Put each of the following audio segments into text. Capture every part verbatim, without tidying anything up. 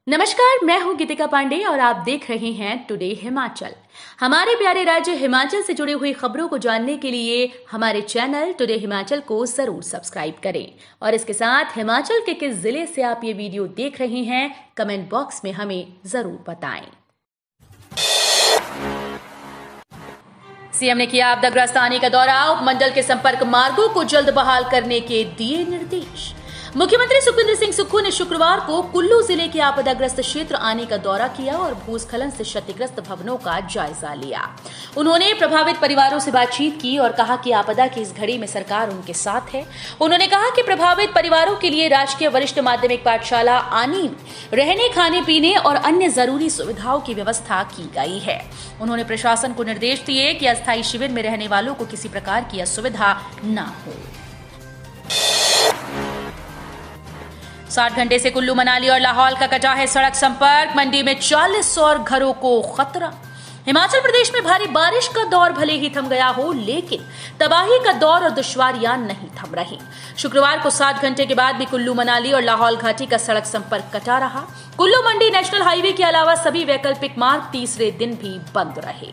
नमस्कार, मैं हूं गीतिका पांडे और आप देख रहे हैं टुडे हिमाचल। हमारे प्यारे राज्य हिमाचल से जुड़ी हुई खबरों को जानने के लिए हमारे चैनल टुडे हिमाचल को जरूर सब्सक्राइब करें और इसके साथ हिमाचल के किस जिले से आप ये वीडियो देख रहे हैं कमेंट बॉक्स में हमें जरूर बताएं। सीएम ने किया आपदाग्रस्त आने का दौरा, उपमंडल के संपर्क मार्गों को जल्द बहाल करने के दिए निर्देश। मुख्यमंत्री सुखविंदर सिंह सुक्खू ने शुक्रवार को कुल्लू जिले के आपदाग्रस्त क्षेत्र आने का दौरा किया और भूस्खलन से क्षतिग्रस्त भवनों का जायजा लिया। उन्होंने प्रभावित परिवारों से बातचीत की और कहा कि आपदा की इस घड़ी में सरकार उनके साथ है। उन्होंने कहा कि प्रभावित परिवारों के लिए राजकीय वरिष्ठ माध्यमिक पाठशाला आनी में रहने, खाने पीने और अन्य जरूरी सुविधाओं की व्यवस्था की गई है। उन्होंने प्रशासन को निर्देश दिए कि अस्थायी शिविर में रहने वालों को किसी प्रकार की असुविधा न हो। साठ घंटे से कुल्लू, मनाली और लाहौल का कटा है सड़क संपर्क। मंडी में चालीस और घरों को खतरा। हिमाचल प्रदेश में भारी बारिश का दौर भले ही थम गया हो, लेकिन तबाही का दौर और दुश्वारियां नहीं थम रही। शुक्रवार को सात घंटे के बाद भी कुल्लू, मनाली और लाहौल घाटी का सड़क संपर्क कटा रहा। कुल्लू मंडी नेशनल हाईवे के अलावा सभी वैकल्पिक मार्ग तीसरे दिन भी बंद रहे।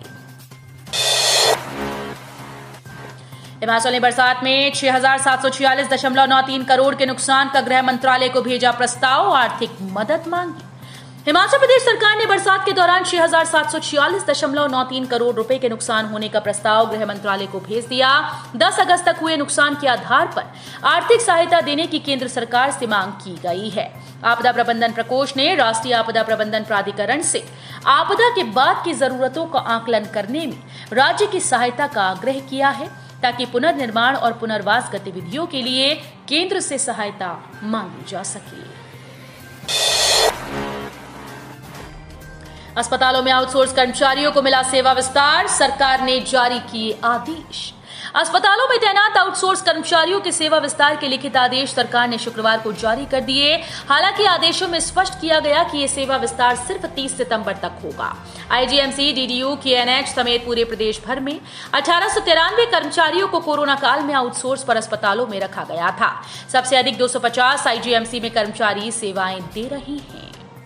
हिमाचल ने बरसात में छह हजार सात सौ छियालीस दशमलव नौ तीन करोड़ के नुकसान का गृह मंत्रालय को भेजा प्रस्ताव, आर्थिक मदद मांगी। हिमाचल प्रदेश सरकार ने बरसात के दौरान छह हजार सात सौ छियालीस दशमलव नौ तीन करोड़ रुपए के नुकसान होने का प्रस्ताव गृह मंत्रालय को भेज दिया। दस अगस्त तक हुए नुकसान के आधार पर आर्थिक सहायता देने की केंद्र सरकार से मांग की गई है। आपदा प्रबंधन प्रकोष्ठ ने राष्ट्रीय आपदा प्रबंधन प्राधिकरण से आपदा के बाद की जरूरतों का आकलन करने में राज्य की सहायता का आग्रह किया है, ताकि पुनर्निर्माण और पुनर्वास गतिविधियों के लिए केंद्र से सहायता मांगी जा सके। अस्पतालों में आउटसोर्स कर्मचारियों को मिला सेवा विस्तार, सरकार ने जारी किए आदेश। अस्पतालों में तैनात आउटसोर्स कर्मचारियों के सेवा विस्तार के लिखित आदेश सरकार ने शुक्रवार को जारी कर दिए। हालांकि आदेशों में स्पष्ट किया गया कि ये सेवा विस्तार सिर्फ तीस सितंबर तक होगा। आईजीएमसी, डीडीयू, केएनएच समेत पूरे प्रदेश भर में अठारह सौ तिरानवे कर्मचारियों को कोरोना काल में आउटसोर्स पर अस्पतालों में रखा गया था। सबसे अधिक दो सौ पचास आईजीएमसी में कर्मचारी सेवाएं दे रहे हैं।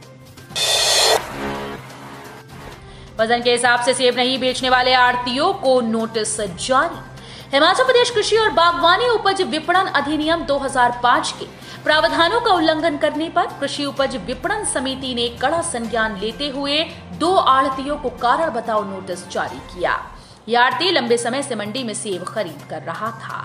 वजन के हिसाब से सेब नहीं बेचने वाले आढ़तियों को नोटिस जारी। हिमाचल प्रदेश कृषि और बागवानी उपज विपणन अधिनियम दो हज़ार पाँच के प्रावधानों का उल्लंघन करने पर कृषि उपज विपणन समिति ने कड़ा संज्ञान लेते हुए दो आढ़तियों को कारण बताओ नोटिस जारी किया। यह आढ़ती लंबे समय से मंडी में सेब खरीद कर रहा था।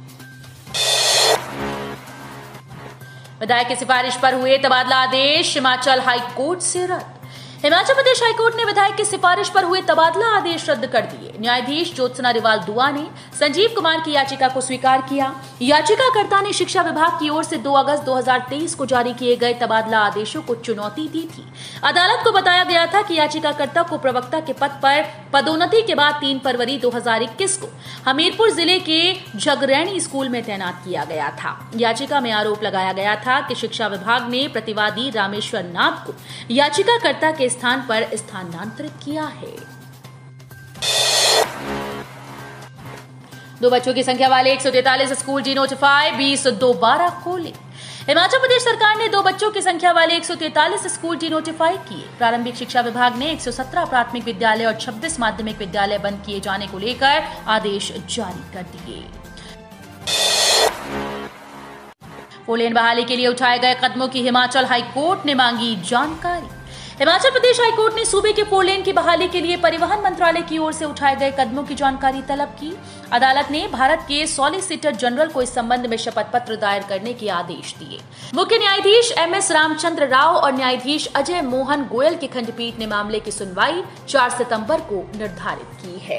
विधायक की सिफारिश पर हुए तबादला आदेश हिमाचल हाईकोर्ट से रद्द। हिमाचल प्रदेश हाईकोर्ट ने विधायक की सिफारिश पर हुए तबादला आदेश रद्द कर दिए। न्यायाधीश ज्योत्सना रिवाल दुआ ने संजीव कुमार की याचिका को स्वीकार किया। याचिकाकर्ता ने शिक्षा विभाग की ओर से दो अगस्त दो हज़ार तेईस को जारी किए गए तबादला आदेशों को चुनौती दी थी। अदालत को बताया गया था कि याचिकाकर्ता को प्रवक्ता के पद पर पदोन्नति के बाद तीन फरवरी दो हज़ार इक्कीस को हमीरपुर जिले के झगरैनी स्कूल में तैनात किया गया था। याचिका में आरोप लगाया गया था कि शिक्षा विभाग ने प्रतिवादी रामेश्वर नाथ को याचिकाकर्ता के स्थान पर स्थानांतरित किया है। दो बच्चों की संख्या वाले एक सौ तैंतालीस स्कूल डी नोटिफाई, बीस दोबारा खोले। हिमाचल प्रदेश सरकार ने दो बच्चों की संख्या वाले एक सौ तैंतालीस स्कूल डी नोटिफाई किए। प्रारंभिक शिक्षा विभाग ने एक सौ सत्रह प्राथमिक विद्यालय और छब्बीस माध्यमिक विद्यालय बंद किए जाने को लेकर आदेश जारी कर दिए। फोरलेन बहाली के लिए उठाए गए कदमों की हिमाचल हाईकोर्ट ने मांगी जानकारी। हिमाचल प्रदेश हाईकोर्ट ने सूबे के फोरलेन की बहाली के लिए परिवहन मंत्रालय की ओर से उठाए गए कदमों की जानकारी तलब की। अदालत ने भारत के सॉलिसिटर जनरल को इस संबंध में शपथ पत्र दायर करने के आदेश दिए। मुख्य न्यायाधीश एम एस रामचंद्र राव और न्यायाधीश अजय मोहन गोयल की खंडपीठ ने मामले की सुनवाई चार सितंबर को निर्धारित की है।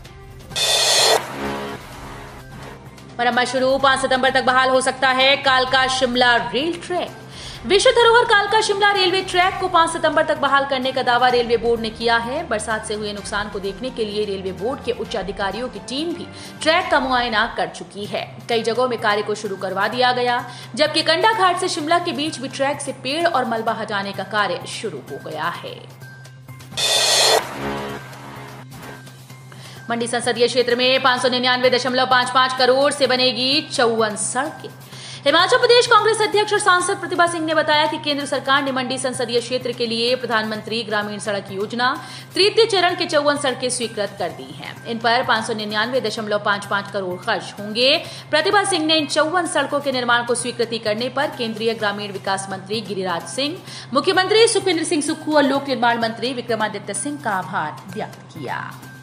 मरम्मत शुरू, पांच सितंबर तक बहाल हो सकता है कालका शिमला रेल ट्रैक। विश्व धरोहर कालका शिमला रेलवे ट्रैक को पांच सितंबर तक बहाल करने का दावा रेलवे बोर्ड ने किया है। बरसात से हुए नुकसान को देखने के लिए रेलवे बोर्ड के उच्च अधिकारियों की टीम भी ट्रैक का मुआयना कर चुकी है। कई जगहों में कार्य को शुरू करवा दिया गया, जबकि कंडा घाट से शिमला के बीच भी ट्रैक से पेड़ और मलबा हटाने का कार्य शुरू हो गया है। मंडी संसदीय क्षेत्र में पांच सौ निन्यानवे दशमलव पांच पांच करोड़ से बनेगी चौवन सड़कें। हिमाचल प्रदेश कांग्रेस अध्यक्ष और सांसद प्रतिभा सिंह ने बताया कि केंद्र सरकार ने मंडी संसदीय क्षेत्र के लिए प्रधानमंत्री ग्रामीण सड़क योजना तृतीय चरण के चौवन सड़कें स्वीकृत कर दी हैं। इन पर पांच सौ निन्यानवे दशमलव पांच पांच करोड़ खर्च होंगे। प्रतिभा सिंह ने इन चौवन सड़कों के निर्माण को स्वीकृति करने पर केंद्रीय ग्रामीण विकास मंत्री गिरिराज सिंह, मुख्यमंत्री सुखविंदर सिंह सुक्खू और लोक निर्माण मंत्री विक्रमादित्य सिंह का आभार व्यक्त किया।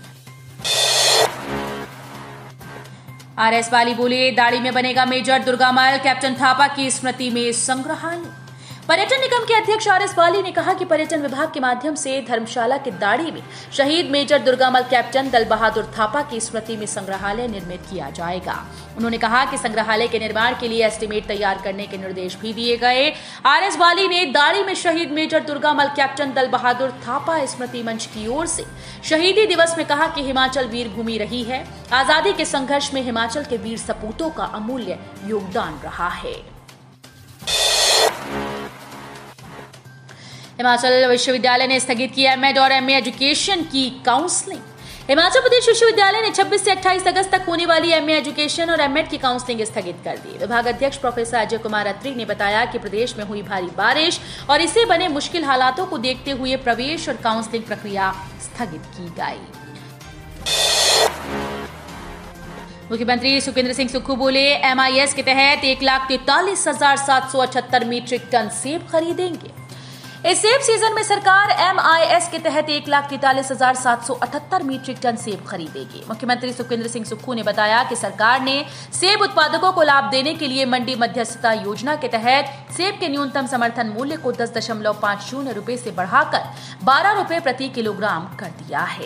आरएस वाली बोले, दाड़ी में बनेगा मेजर दुर्गामल, कैप्टन थापा की स्मृति में संग्रहालय। पर्यटन निगम के अध्यक्ष आरएस वाली ने कहा कि पर्यटन विभाग के माध्यम से धर्मशाला के दाड़ी में शहीद मेजर दुर्गामल कैप्टन दल बहादुर थापा की स्मृति में संग्रहालय निर्मित किया जाएगा। उन्होंने कहा कि संग्रहालय के निर्माण के लिए एस्टीमेट तैयार करने के निर्देश भी दिए गए। आरएस वाली ने दाड़ी में शहीद मेजर दुर्गामल कैप्टन दल बहादुर थापा स्मृति मंच की ओर से शहीदी दिवस में कहा कि हिमाचल वीर भूमि रही है। आजादी के संघर्ष में हिमाचल के वीर सपूतों का अमूल्य योगदान रहा है। हिमाचल विश्वविद्यालय ने स्थगित किया एमएड और एमए एजुकेशन की काउंसलिंग। हिमाचल प्रदेश विश्वविद्यालय ने छब्बीस से अट्ठाईस अगस्त तक होने वाली एमए एजुकेशन और एमएड की काउंसलिंग स्थगित कर दी। विभाग अध्यक्ष प्रोफेसर अजय कुमार अत्री ने बताया कि प्रदेश में हुई भारी बारिश और इससे बने मुश्किल हालातों को देखते हुए प्रवेश और काउंसलिंग प्रक्रिया स्थगित की गई। मुख्यमंत्री सुखविंदर सिंह सुक्खू बोले, एमआईएस के तहत एक लाख तैतालीस हजार सात सौ अठहत्तर मीट्रिक टन सेब खरीदेंगे। इस सेब सीजन में सरकार एमआईएस के तहत एक लाख तैतालीस हजार सात सौ अठहत्तर मीट्रिक टन सेब खरीदेगी। मुख्यमंत्री सुखविंदर सिंह सुक्खू ने बताया कि सरकार ने सेब उत्पादकों को लाभ देने के लिए मंडी मध्यस्थता योजना के तहत सेब के न्यूनतम समर्थन मूल्य को दस दशमलव पांच शून्य रुपए से बढ़ाकर बारह रुपए प्रति किलोग्राम कर दिया है।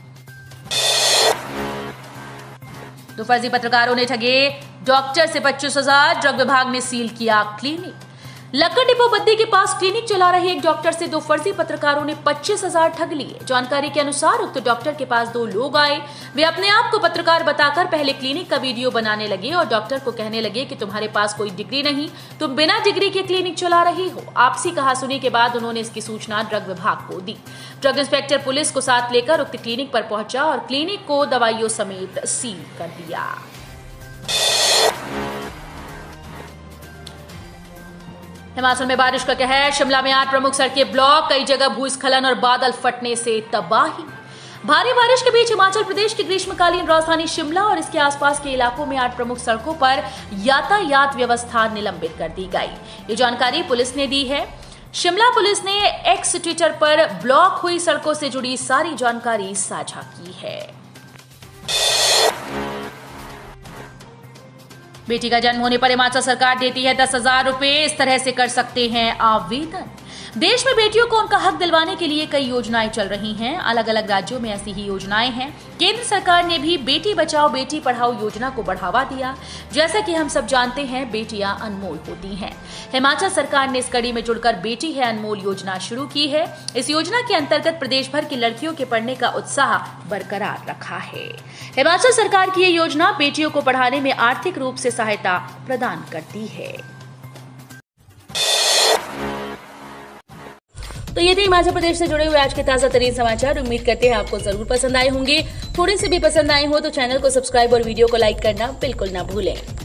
दो फर्जी पत्रकारों ने ठगे डॉक्टर से पच्चीस हजार, ड्रग विभाग ने सील किया क्लिनिक। लक्कड़ डिपो बद्दी के पास क्लिनिक चला रहे एक डॉक्टर से दो फर्जी पत्रकारों ने पच्चीस हजार ठग लिए। जानकारी के अनुसार उक्त डॉक्टर के पास दो लोग आए। वे अपने आप को पत्रकार बताकर पहले क्लिनिक का वीडियो बनाने लगे और डॉक्टर को कहने लगे कि तुम्हारे पास कोई डिग्री नहीं, तुम बिना डिग्री के क्लिनिक चला रही हो। आपसी कहासुनी के बाद उन्होंने इसकी सूचना ड्रग विभाग को दी। ड्रग इंस्पेक्टर पुलिस को साथ लेकर उक्त क्लिनिक पर पहुंचा और क्लिनिक को दवाइयों समेत सील कर दिया। हिमाचल में बारिश का कहर, शिमला में आठ प्रमुख सड़कें ब्लॉक, कई जगह भूस्खलन और बादल फटने से तबाही। भारी बारिश के बीच हिमाचल प्रदेश की ग्रीष्मकालीन राजधानी शिमला और इसके आसपास के इलाकों में आठ प्रमुख सड़कों पर यातायात व्यवस्था निलंबित कर दी गई। ये जानकारी पुलिस ने दी है। शिमला पुलिस ने एक्स ट्विटर पर ब्लॉक हुई सड़कों से जुड़ी सारी जानकारी साझा की है। बेटी का जन्म होने पर हिमाचल सरकार देती है दस हजार रुपए, इस तरह से कर सकते हैं आवेदन। देश में बेटियों को उनका हक दिलवाने के लिए कई योजनाएं चल रही हैं। अलग अलग राज्यों में ऐसी ही योजनाएं हैं। केंद्र सरकार ने भी बेटी बचाओ बेटी पढ़ाओ योजना को बढ़ावा दिया। जैसा कि हम सब जानते हैं, बेटियां अनमोल होती हैं। हिमाचल सरकार ने इस कड़ी में जुड़कर बेटी है अनमोल योजना शुरू की है। इस योजना के अंतर्गत प्रदेश भर की लड़कियों के पढ़ने का उत्साह बरकरार रखा है। हिमाचल सरकार की ये योजना बेटियों को पढ़ाने में आर्थिक रूप से सहायता प्रदान करती है। तो ये थे हिमाचल प्रदेश से जुड़े हुए आज के ताजा तरीन समाचार। उम्मीद करते हैं आपको जरूर पसंद आए होंगे। थोड़े से भी पसंद आए हो तो चैनल को सब्सक्राइब और वीडियो को लाइक करना बिल्कुल ना भूलें।